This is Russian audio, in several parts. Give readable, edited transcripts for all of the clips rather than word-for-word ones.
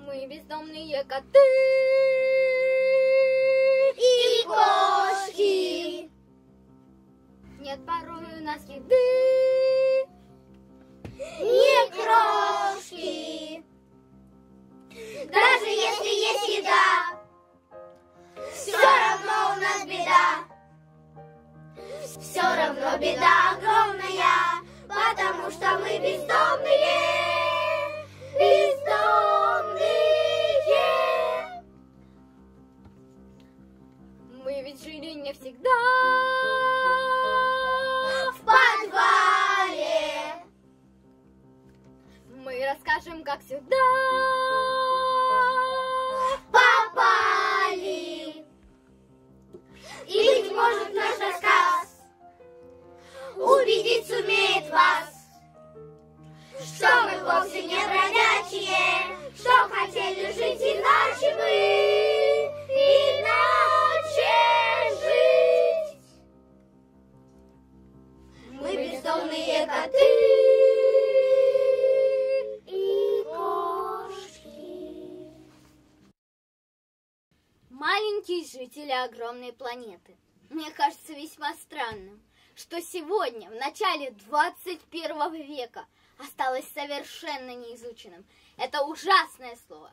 Мы бездомные коты и кошки. Нет порой у нас еды, не крошки. Даже если есть еда, все равно у нас беда. Все равно беда огромная, потому что мы бездомные. Бездомные. Мы ведь жили не всегда в подвале. Мы расскажем, как сюда попали. И, быть может, наш рассказ убедить сумеет вас, что мы вовсе не бродячие, что хотели жить иначе мы, иначе жить. Мы бездомные коты и кошки. Маленькие жители огромной планеты. Мне кажется весьма странным, что сегодня, в начале 21 века, осталось совершенно неизученным это ужасное слово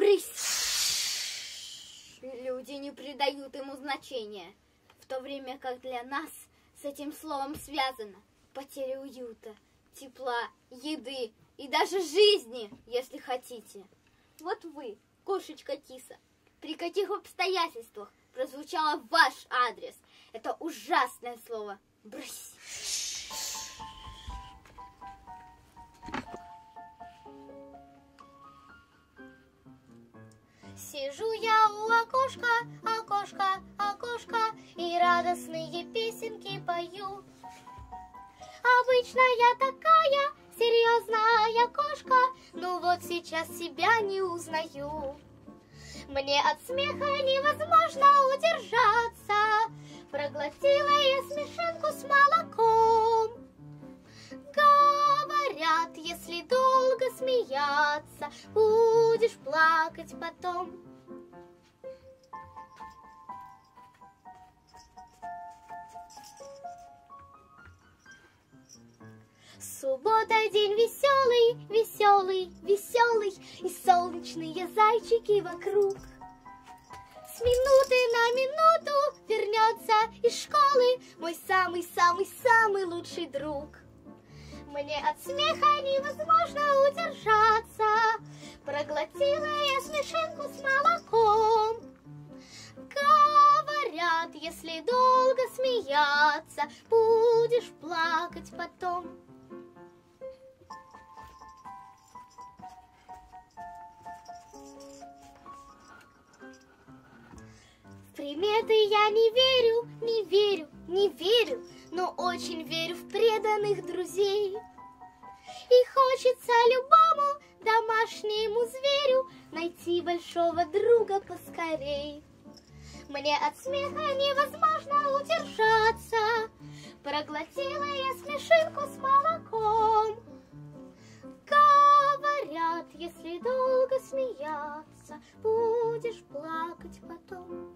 «брысь». Люди не придают ему значения, в то время как для нас с этим словом связано потеря уюта, тепла, еды и даже жизни, если хотите. Вот вы, кошечка киса, при каких обстоятельствах прозвучало ваш адрес это ужасное слово «брысь». Сижу я у окошка, окошко, окошко, и радостные песенки пою. Обычно я такая серьезная кошка, ну вот сейчас себя не узнаю. Мне от смеха невозможно удержаться, проглотила я смешинку с молоком. Говорят, если долго смеяться, будешь плакать потом. Суббота день веселый, веселый, веселый, и солнечные зайчики вокруг. С минуты на минуту вернется из школы мой самый-самый-самый лучший друг. Мне от смеха невозможно удержаться, проглотила я смешинку с молоком. Говорят, если долго смеяться, будешь плакать потом. В приметы я не верю, не верю, не верю, но очень верю в преданных друзей. И хочется любому домашнему зверю найти большого друга поскорей. Мне от смеха невозможно удержаться, проглотила я смешинку с молоком. Говорят, если долго смеяться, будешь плакать потом.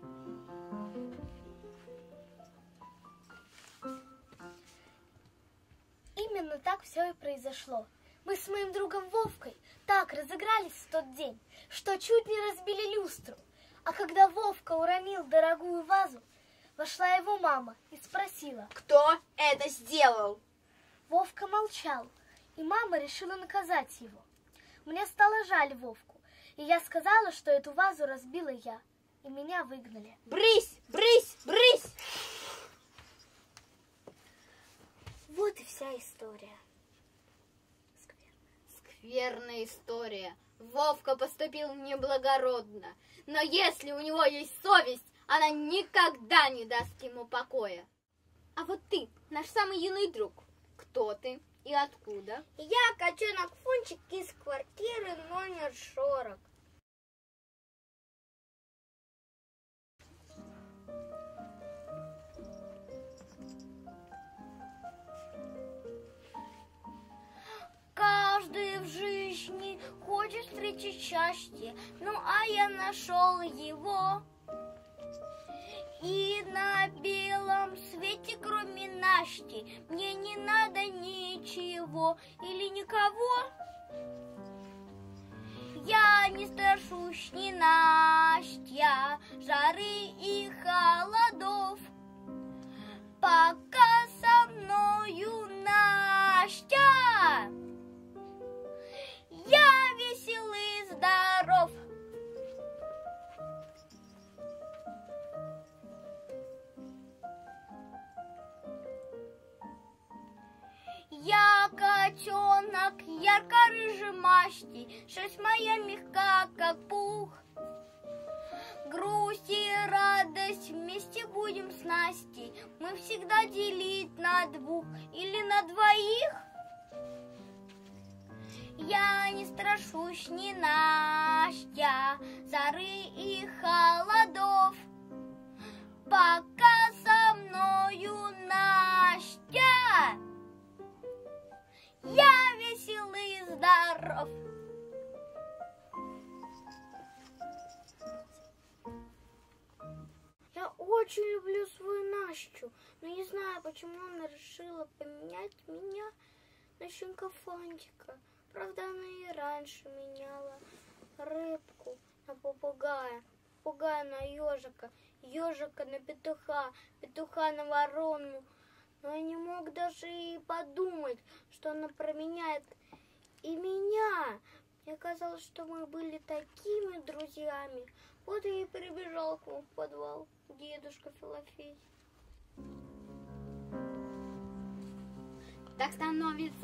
Именно так все и произошло. Мы с моим другом Вовкой так разыгрались в тот день, что чуть не разбили люстру. А когда Вовка уронил дорогую вазу, вошла его мама и спросила: «Кто это сделал?» Вовка молчал, и мама решила наказать его. Мне стало жаль Вовку, и я сказала, что эту вазу разбила я, и меня выгнали. «Брысь, брысь, брысь!» Вот и вся история. Скверная история. Вовка поступил неблагородно. Но если у него есть совесть, она никогда не даст ему покоя. А вот ты, наш самый юный друг, кто ты и откуда? Я котенок Фунчик из квартиры номер 40. Каждый в жизни хочет хочет встретить счастье, ну а я нашел его. И на белом свете, кроме Насти, мне не надо ничего или никого. Я не страшусь ни Настя, жары и холодов. Пока со мною Настя, я весел и здоров. Я котенок ярко-рыжей масти, шерсть моя мягка, как пух. Грусть и радость вместе будем с Настей, мы всегда делить на двух или на двоих. Я не страшусь ни Настя, жары и холодов. Пока со мною Настя, я весел и здоров. Я очень люблю свою Настю, но не знаю, почему она решила поменять меня на щенка Фантика. Правда, она и раньше меняла рыбку на попугая, попугая на ежика, ежика на петуха, петуха на ворону. Но я не мог даже и подумать, что она променяет и меня. Мне казалось, что мы были такими друзьями. Вот я и прибежал к нему в подвал, дедушка Филофей. Так становится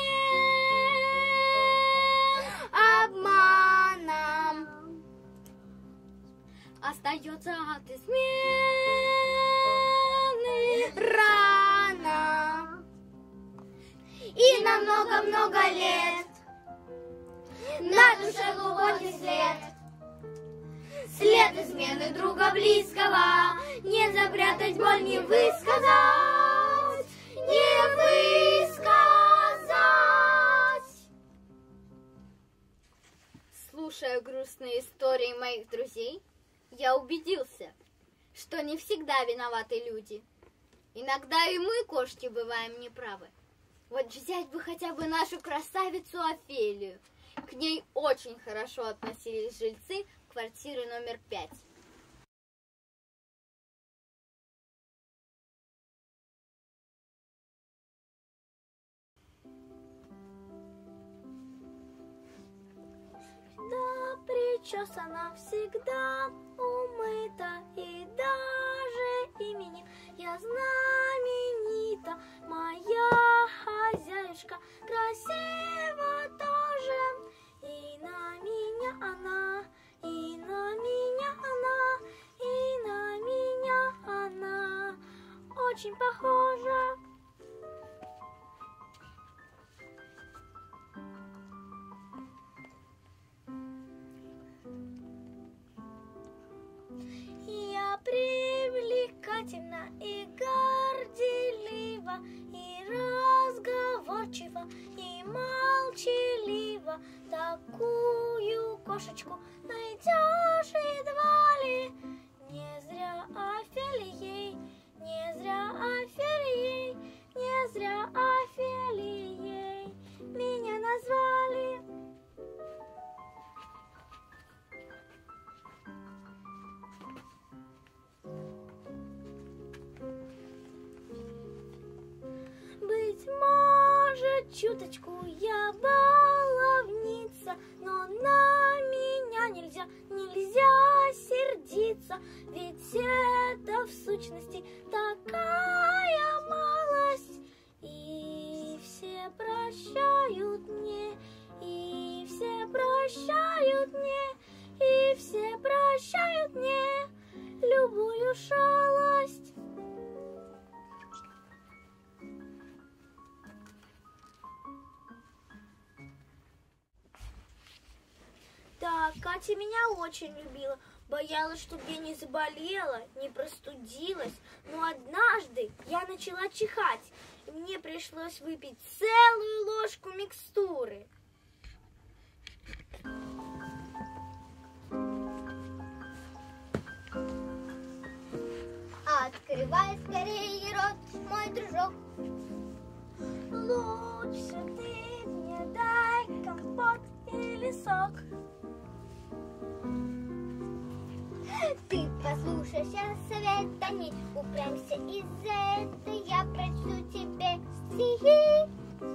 Обманом остается от измены рано. И на много-много лет на душе глубокий след. След измены друга близкого не запрятать, боль не высказать, не высказать. Слушая грустные истории моих друзей, я убедился, что не всегда виноваты люди. Иногда и мы, кошки, бываем неправы. Вот взять бы хотя бы нашу красавицу Офелию. К ней очень хорошо относились жильцы квартиры номер 5. Да, причесана всегда, умыта и даже именем я знаменита. Моя хозяюшка красива тоже, и на меня она, и на меня она, и на меня она очень похожа. Я привлекательна и горделива, и разговорчива, и молчалива. Такую кошечку найдешь едва ли. Не зря Офелией, не зря Офелией, не зря Офелией меня назвали. Быть может, чуточку я баловница, но на меня нельзя, нельзя сердиться, ведь это в сущности такая малость. И все прощают мне, и все прощают мне, и все прощают мне любую шалость. Да, Катя меня очень любила, боялась, чтобы я не заболела, не простудилась. Но однажды я начала чихать, и мне пришлось выпить целую ложку микстуры. открывай скорее рот, мой дружок. Лучше ты мне дай компот или сок. Ты послушайся совета, не упрямься из-за этого, я прочту тебе стихи.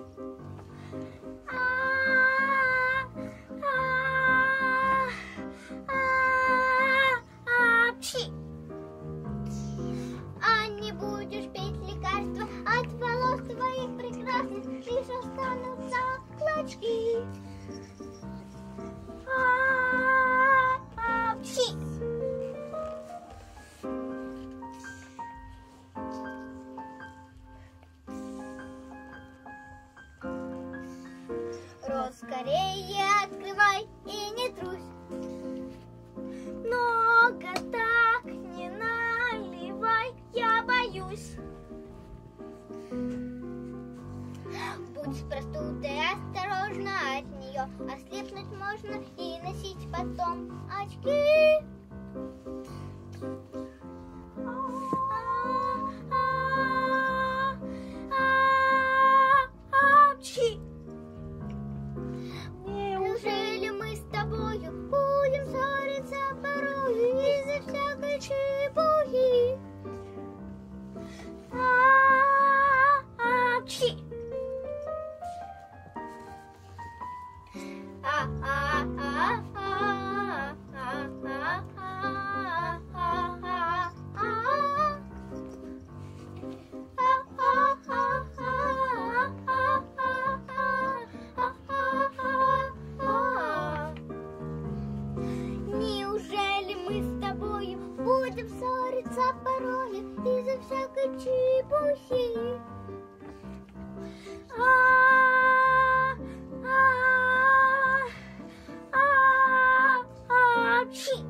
Апчхи! А не будешь петь лекарства от волос твоих прекрасных, лишь останутся клочки. Апчхи! Рот скорее открывай и не трусь. Много так не наливай, я боюсь. Будь с простудой осторожна от нее, ослепнуть можно и носить потом очки. Апчхи! Неужели мы с тобою будем ссориться порою из-за всякой чепухи? Апчхи! Неужели мы с тобою будем ссориться порою из-за всякой чепухи? Апчхи!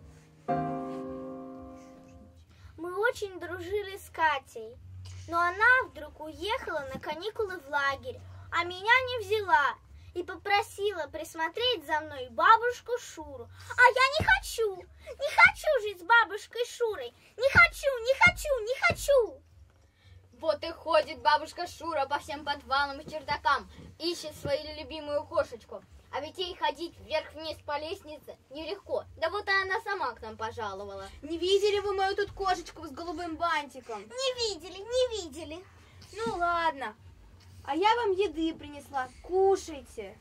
Мы очень дружили с Катей, но она вдруг уехала на каникулы в лагерь, а меня не взяла и попросила присмотреть за мной бабушку Шуру. А я не хочу жить с бабушкой Шурой, не хочу. Вот и ходит бабушка Шура по всем подвалам и чердакам, ищет свою любимую кошечку. А ведь ей ходить вверх-вниз по лестнице нелегко. Да вот и она сама к нам пожаловала. Не видели вы мою тут кошечку с голубым бантиком? Не видели. Ну ладно, а я вам еды принесла, кушайте.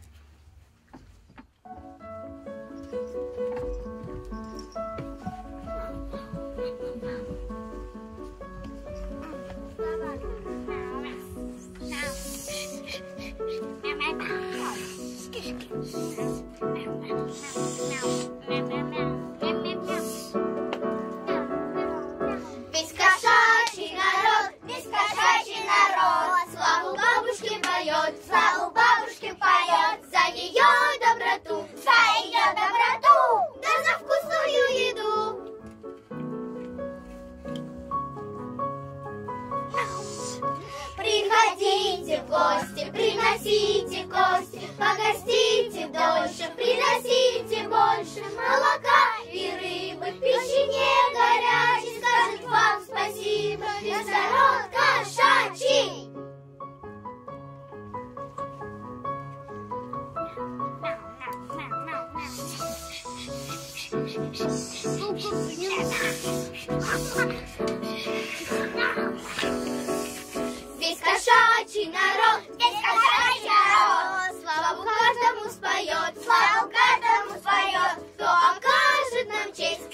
Весь кошачий народ славу бабушке поет за ее доброту, да за вкусную еду. Приходите в гости, приносите кости, погостите дольше, приносите больше молока и рыбы, пищи не горячей, скажет вам спасибо весь народ кошачий. Весь кошачий народ, славу каждому споет, кто окажет нам честь,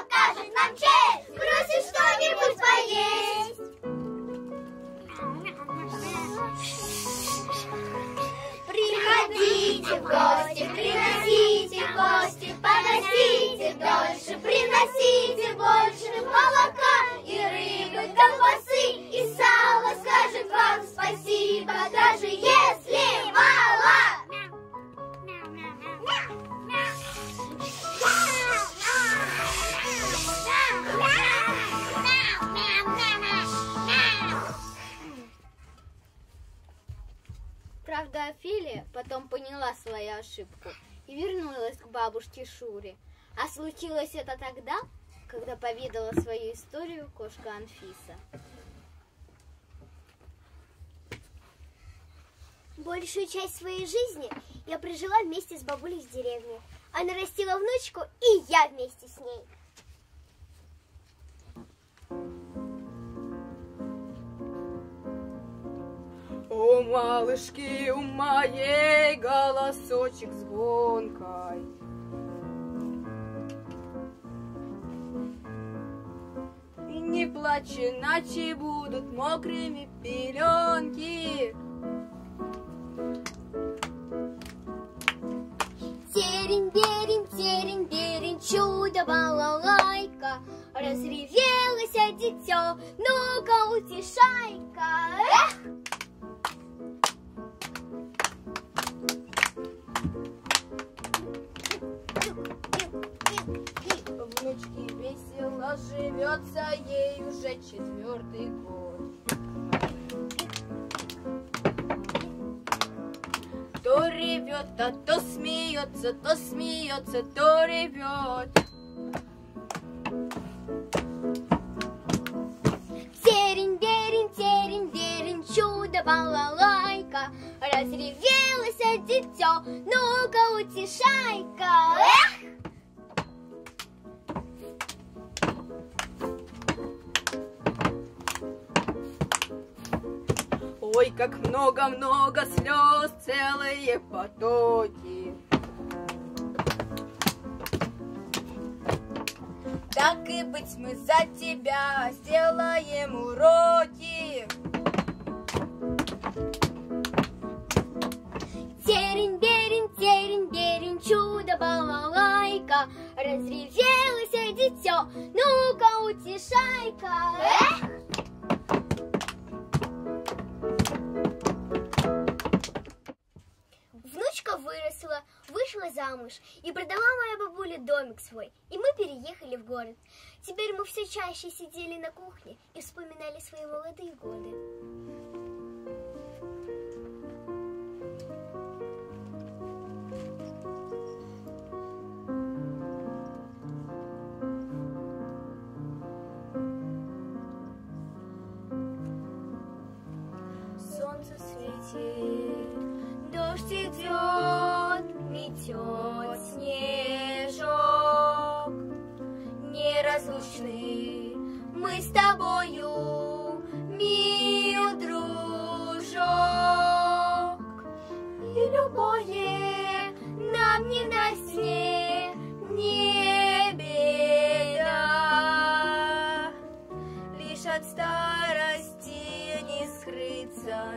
просит что-нибудь поесть. Приходите в гости, приносите кости, погостите дольше, приносите больше молока и рыбы, колбасы и сала, скажет вам спасибо, даже если мало. Правда, Офелия потом поняла свою ошибку и вернулась к бабушке Шуре. А случилось это тогда, когда поведала свою историю кошка Анфиса. Большую часть своей жизни я прожила вместе с бабулей в деревне. Она растила внучку, и я вместе с ней. У малышки у моей голосочек звонкой. И не плачь, иначе будут мокрыми пеленки. Терень, чудо-балалайка, разревелось дитё, ну-ка утешай-ка. Эх! Внучке весело живется, ей уже 4-й год. То ревет, а то смеется, то ревет. Терень, чудо-балалайка, разревелось дитё, ну-ка утешай-ка. Эх! Ой, как много-много слез, целые потоки. Так и быть, мы за тебя сделаем уроки. Терень, чудо-балалайка, разревелось дитё, ну-ка утешай-ка. Эх! Внучка выросла, вышла замуж и продала моя бабуля домик свой, и мы переехали в город. Теперь мы все чаще сидели на кухне и вспоминали свои молодые годы. Солнце светит, дождь идет, метет снежок. Неразлучны мы с тобою, мил дружок. И любое нам не носне, не беда. Лишь от старости не скрыться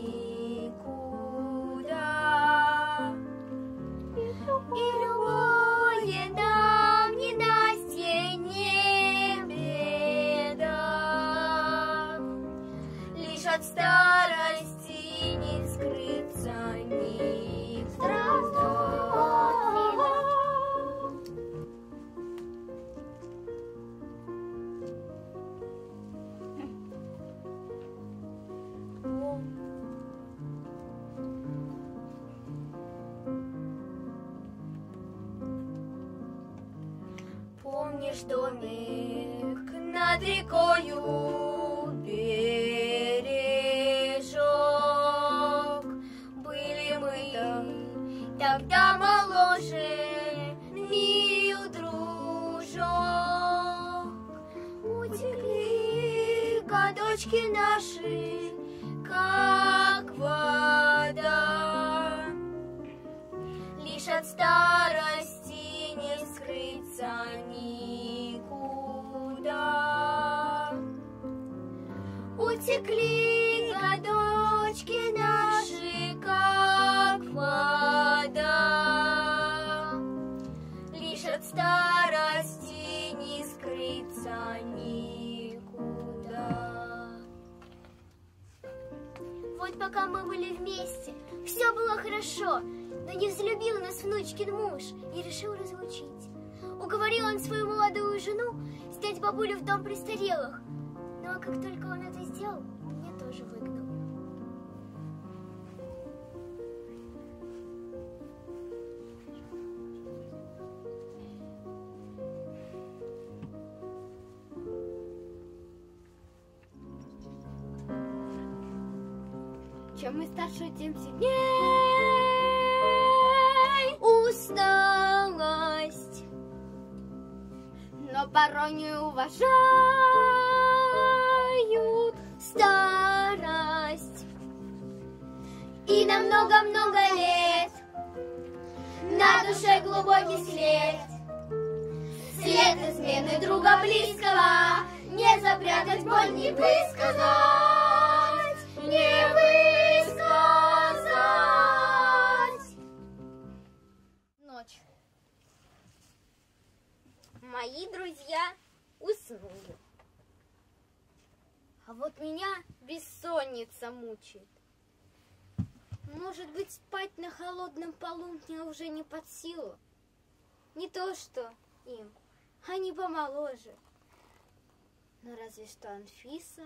никуда. И любое нам не Настя, не беда. Лишь от старости не скрыться никуда. Помнишь домик над рекою, бережок? Были мы тогда моложе, мил дружок. Утекли годочки наши, как вода. Лишь от старости не скрыться никуда. Утекли годочки наши, как вода. Лишь от старости не скрыться никуда. Вот пока мы были вместе, все было хорошо, но не взлюбил нас внучкин муж и решил разлучить. Уговорил он свою молодую жену снять бабулю в дом престарелых. Но как только он это сделал, меня тоже выгнал. Чем мы старше, тем сильней усталость. Но порой не уважают старость. И на много-много лет на душе глубокий след. След измены друга близкого не запрятать, боль не высказать, не высказать. Ночь. Мои друзья уснули. А вот меня бессонница мучает. Может быть, спать на холодном полу мне уже не под силу. Не то что им, они помоложе. Но разве что Анфиса.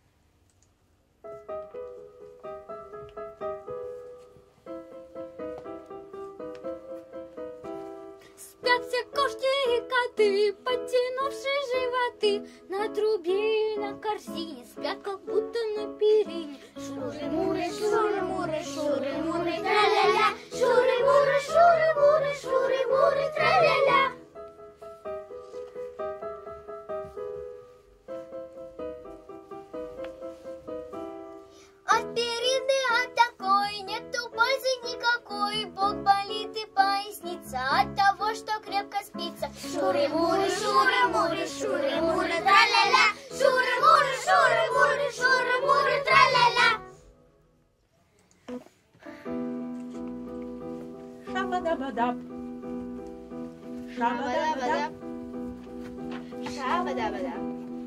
Спят все кошки и коты, подтянувшие животы. На трубе и на корзине спят, как будто на перине. Шуры-муры, шуры-муры, шуры-муры, тра-ля-ля. Шуры-муры, шуры-муры, шуры-муры, тра-ля-ля. От перины, от такой нету пользы никакой. Бок болит и поясница от того, что крепко спится. Шуры-муры, шуры-муры, шуры-муры, тра-ля-ля. Шуры-муры, шуры-муры, шуры-муры, тра-ля-ля. Шабадабадаб. Шабадабадаб. Шабадабадаб.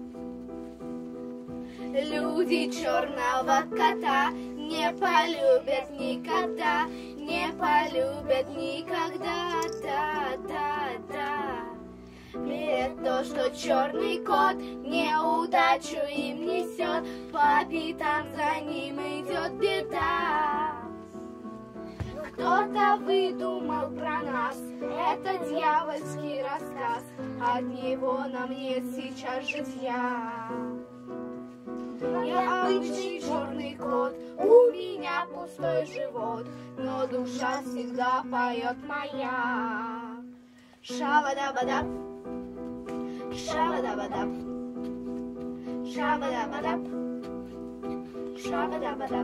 Люди черного кота не полюбят никогда, не полюбят никогда, да. Верят то, что черный кот неудачу им несет, по пятам за ним идет беда. Кто-то выдумал про нас, это дьявольский рассказ, от него нам нет сейчас житья. Я обычный черный кот, у меня пустой живот, но душа всегда поет моя. Шабадабадаб, шабадабадаб, шабадабадаб, шабадабадаб.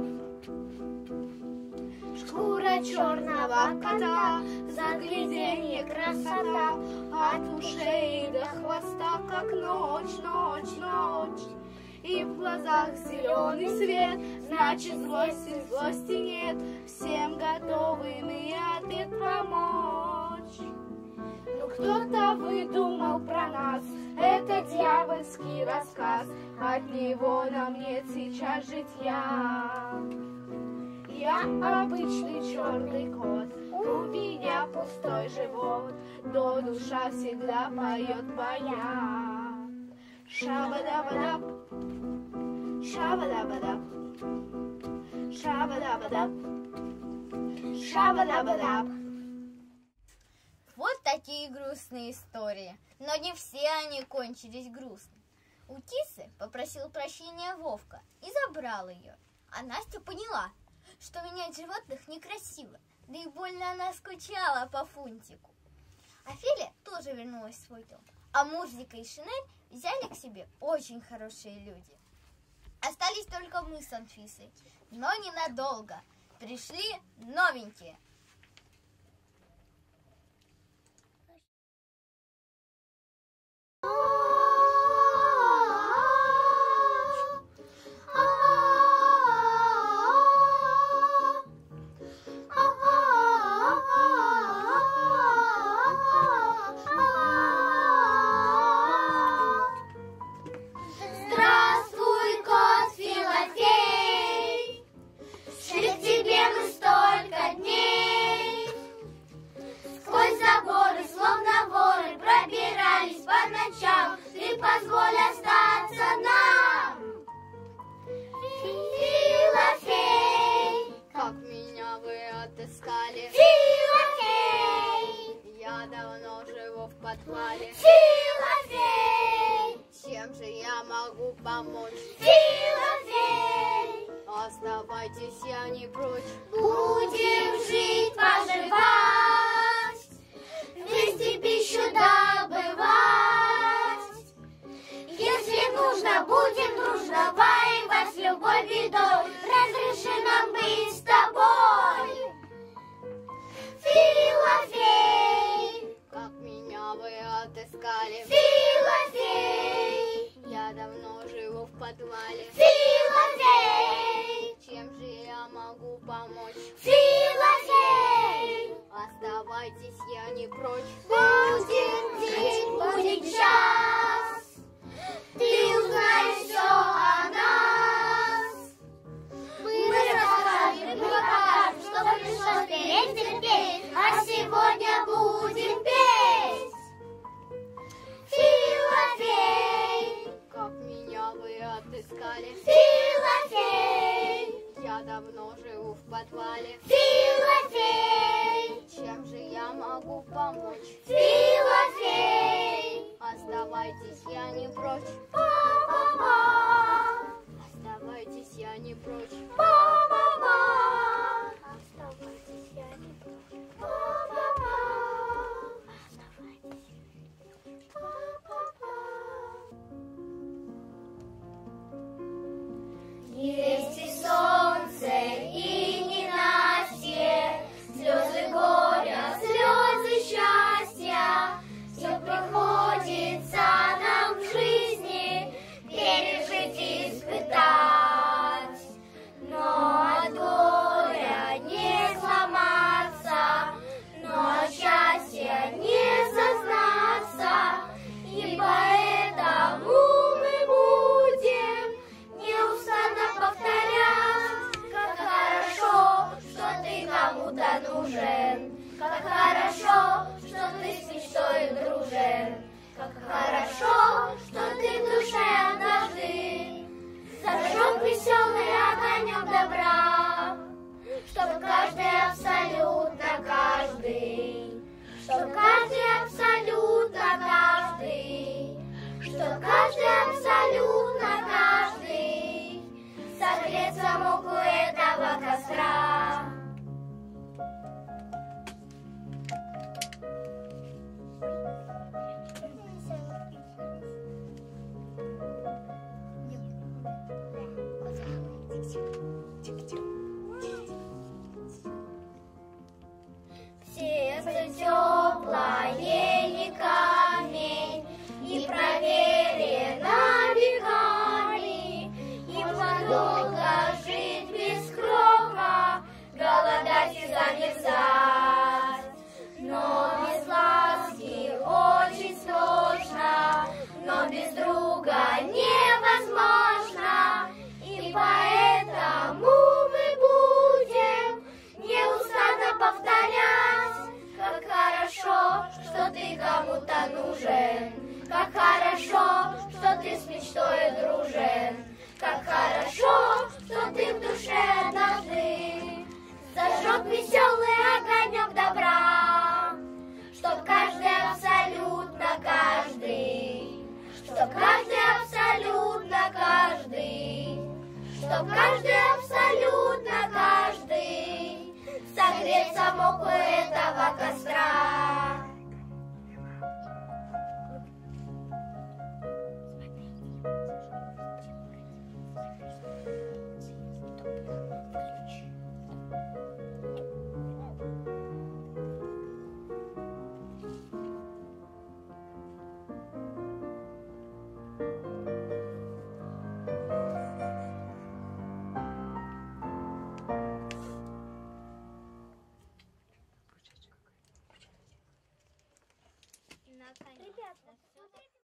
Шкура черного кота, загляденье красота, от ушей до хвоста, как ночь, ночь, ночь. И в глазах зеленый свет, значит злости нет, всем готовы мы ответ помочь. Но кто-то выдумал про нас, это дьявольский рассказ, от него нам нет сейчас житья. Я обычный черный кот, у меня пустой живот, но душа всегда поет моя. Шабадабадаб, шабадабадаб, шабадабадаб, шабадабадаб. Вот такие грустные истории. Но не все они кончились грустно. У кисы попросил прощения Вовка и забрал ее. А Настя поняла, что менять животных некрасиво, да и больно она скучала по Фунтику. А Филя тоже вернулась в свой дом. А Мурзика и Шинель взяли к себе очень хорошие люди. Остались только мы с Анфисой, но ненадолго. Пришли новенькие. Здравствуй, кот Филофей, шли к тебе мы столько дней. Сквозь заборы, словно воры, пробирались по ночам. Ты позволь остаться нам, Филофей. Как меня вы отыскали? Филофей, Я давно живу в подвале. Филофей, Чем же я могу помочь? Филофей. О, Оставайтесь, я не прочь. Будем жить, поживать, вместе пищу добывать. Если нужно, будем дружно воевать с любой бедой. Разреши нам быть с тобой, Филофей. Как меня вы отыскали? Филофей, Я давно живу в подвале. Филофей, Чем же я могу помочь? Филофей. Оставайтесь, я не прочь. Будет день, будет час, ты узнаешь все о нас. Мы расскажем, мы покажем, что пришлось переть, терпеть, а сегодня будем петь. Филофей, Как меня вы отыскали? Филофей, Я давно живу в подвале. Филофей, Чем же я могу помочь? Филофей. Оставайтесь, я не прочь.